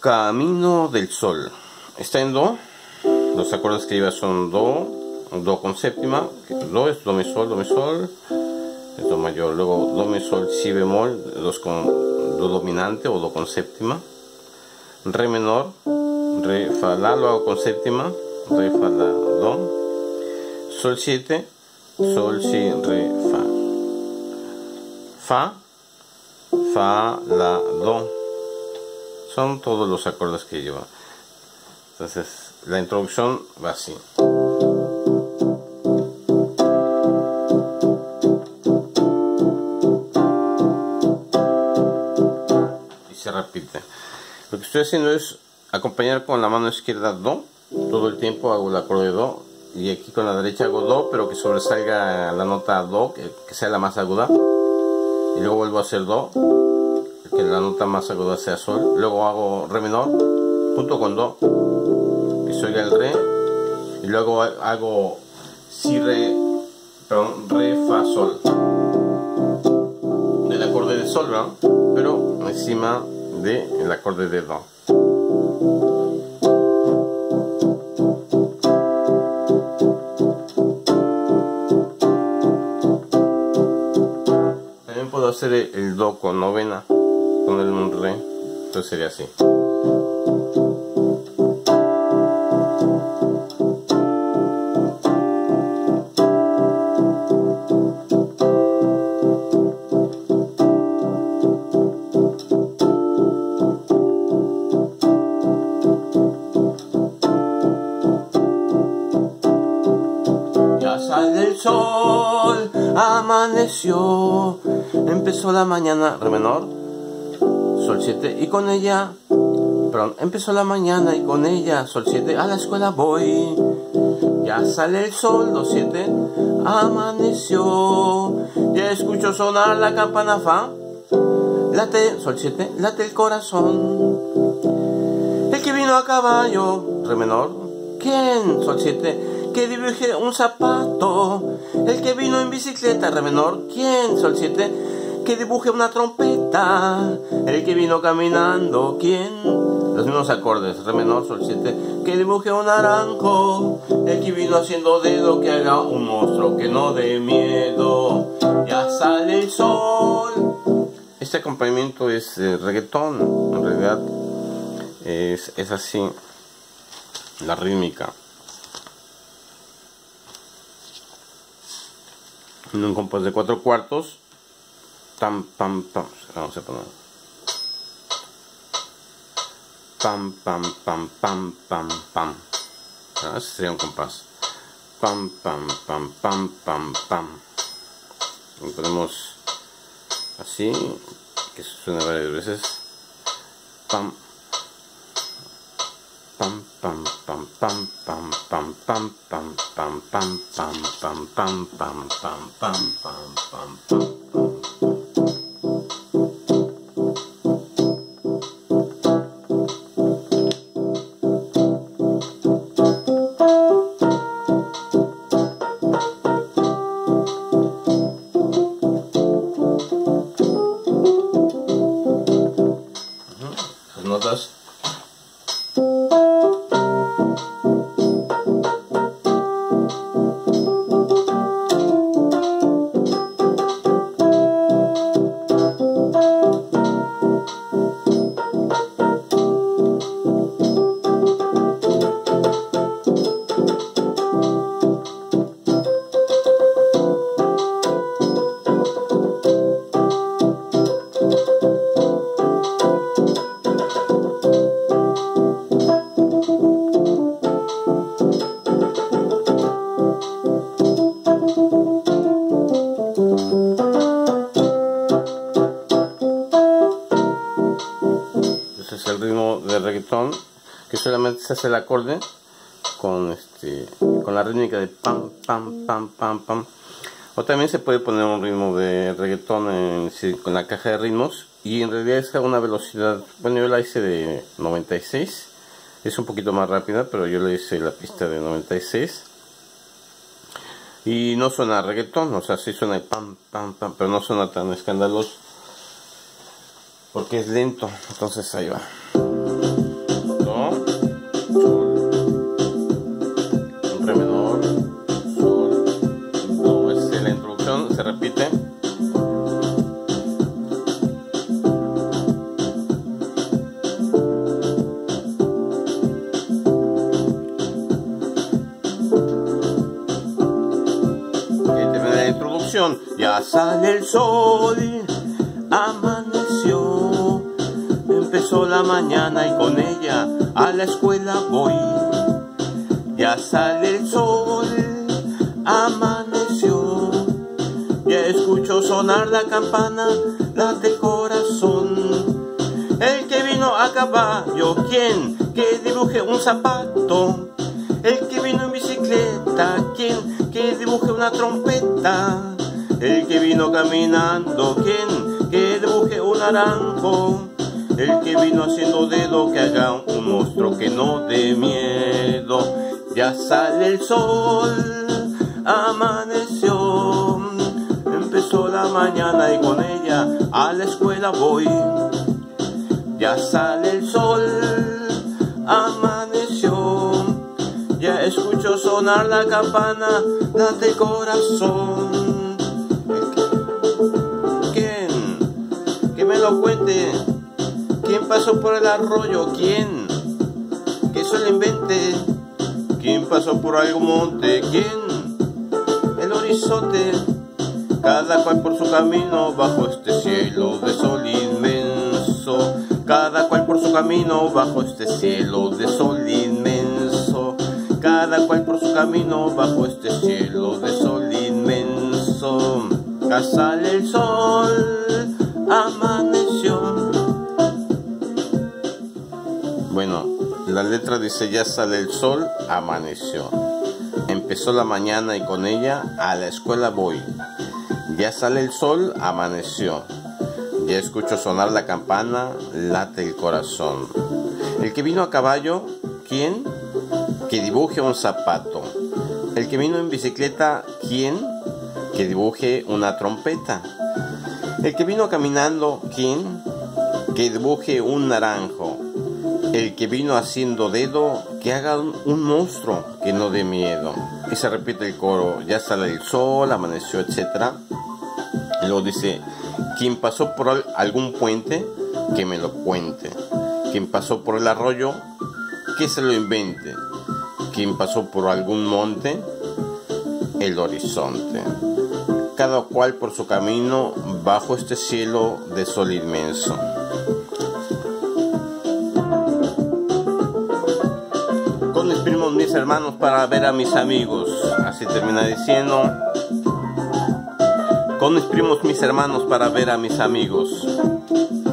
Camino del Sol. Está en Do. Los acordes que lleva son Do, Do con séptima, que Do es Do mi sol, es Do mayor, luego Do mi sol si bemol, Do dominante o Do con séptima, Re menor, Re fa la, lo hago con séptima, Re fa la Do, Sol 7, Sol si Re fa, Fa la Do. Son todos los acordes que lleva. Entonces la introducción va así. Y se repite. Lo que estoy haciendo es acompañar con la mano izquierda Do. Todo el tiempo hago el acorde de Do. Y aquí con la derecha hago Do, pero que sobresalga la nota Do, que sea la más aguda. Y luego vuelvo a hacer Do, que la nota más aguda sea Sol. Luego hago Re menor junto con Do, que se oiga el Re. Y luego hago Si Re, perdón, Re Fa Sol, del acorde de Sol, ¿verdad? Pero encima del acorde de Do. También puedo hacer el Do con novena, con el Re, entonces sería así. Ya sale el sol, amaneció, empezó la mañana, Re menor, Sol 7 y con ella, perdón, empezó la mañana y con ella, Sol 7, a la escuela voy. Ya sale el sol, Do 7, amaneció, ya escucho sonar la campana Fa, late, Sol 7, late el corazón. El que vino a caballo, Re menor, ¿quién? Sol 7, que dibuje un zapato. El que vino en bicicleta, Re menor, ¿quién? Sol 7, que dibuje una trompeta. El que vino caminando, ¿quién? Los mismos acordes, Re menor, Sol 7, que dibuje un naranjo. El que vino haciendo dedo, que haga un monstruo que no dé miedo. Ya sale el sol. Este acompañamiento es reggaetón, en realidad es así la rítmica. En un compás de 4/4, pam pam pam, vamos a poner pam pam pam pam pam pam. Ese sería un compás. Pam pam pam pam pam pam. Lo ponemos así, que suena varias veces. Pam pam pam pam pam pam pam pam pam pam pam pam pam pam pam pam pam pam pam. Las notas. Ese es el ritmo de reggaetón, que solamente se hace el acorde con la rítmica de pam pam pam pam pam. O también se puede poner un ritmo de reggaetón con la caja de ritmos, y en realidad es a una velocidad, bueno, yo la hice de 96, es un poquito más rápida, pero yo le hice la pista de 96 y no suena reggaetón, o sea, sí suena el pam pam pam, pero no suena tan escandaloso porque es lento. Entonces ahí va. continuación. Ya sale el sol, amaneció, empezó la mañana y con ella a la escuela voy. Ya sale el sol, amaneció, ya escucho sonar la campana, late el corazón. El que vino a caballo, ¿quién? Que dibuje un zapato. El que vino en bicicleta, ¿quién? Que dibuje una trompeta. El que vino caminando, ¿quién? Que dibuje un naranjo. El que vino haciendo dedo, que haga un monstruo que no dé miedo. Ya sale el sol, amaneció, empezó la mañana y con ella a la escuela voy. Ya sale el sol, amaneció, ya escucho sonar la campana, late el corazón. ¿Quién? Que me lo cuente. ¿Quién pasó por el arroyo? ¿Quién? Que eso lo invente. ¿Quién pasó por algún monte? ¿Quién? El horizonte. Cada cual por su camino bajo este cielo de sol inmenso. Cada cual por su camino bajo este cielo de sol inmenso. Cada cual por su camino bajo este cielo de sol inmenso. Ya sale el sol, amaneció. Bueno, la letra dice: ya sale el sol, amaneció. Empezó la mañana y con ella a la escuela voy. Ya sale el sol, amaneció. Ya escucho sonar la campana, late el corazón. El que vino a caballo, ¿quién? Que dibuje un zapato. El que vino en bicicleta, ¿quién? Que dibuje una trompeta. El que vino caminando, ¿quién? Que dibuje un naranjo. El que vino haciendo dedo, que haga un monstruo que no dé miedo. Y se repite el coro: ya sale el sol, amaneció, etc. Y luego dice: quien pasó por algún puente, que me lo cuente. Quien pasó por el arroyo, que se lo invente. Quien pasó por algún monte, el horizonte. Cada cual por su camino bajo este cielo de sol inmenso. Con mis primos, mis hermanos, para ver a mis amigos. Así termina diciendo: con mis primos, mis hermanos, para ver a mis amigos.